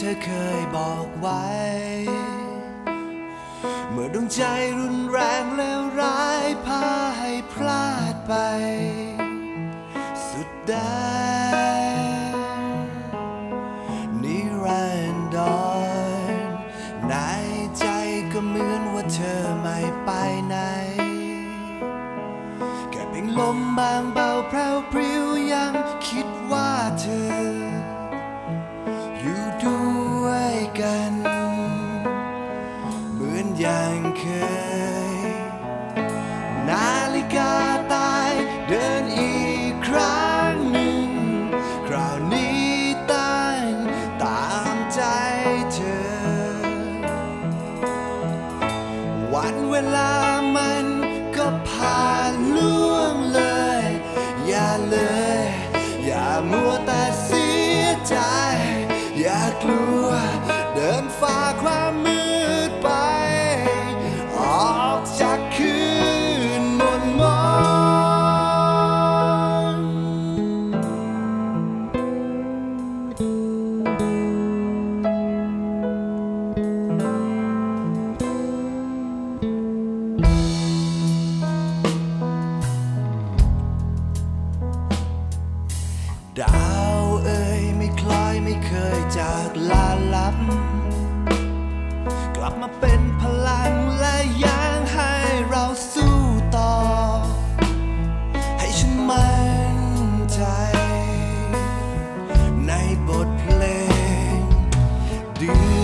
อเคยบอกไว้เมื่อดวงใจรุนแรงแล้วร้ายพาให้พลาดไปสุดได้นิรันดรในใจก็เหมือนว่าเธอไม่ไปไหนแค่เพียงลมบางเบาแพร่วพริ้วยังคิดว่าเธออยู่ด้วยกันเหมือนอย่างเคยนาฬิกาตายเดินอีกครั้งหนึ่งคราวนี้ตั้งตามใจเธอวันเวลามันก็ผ่านล่วงเลยอย่ามัวแต่เสียใจอย่ากลัวเดินฝ่าความมืดไปออกจากคืนมนมนดาวเอ่ยไม่คล้อยไม่เคยจากลาลับกลับมาเป็นพลังและยังให้เราสู้ต่อให้ฉันมั่นใจในบทเพลงเดื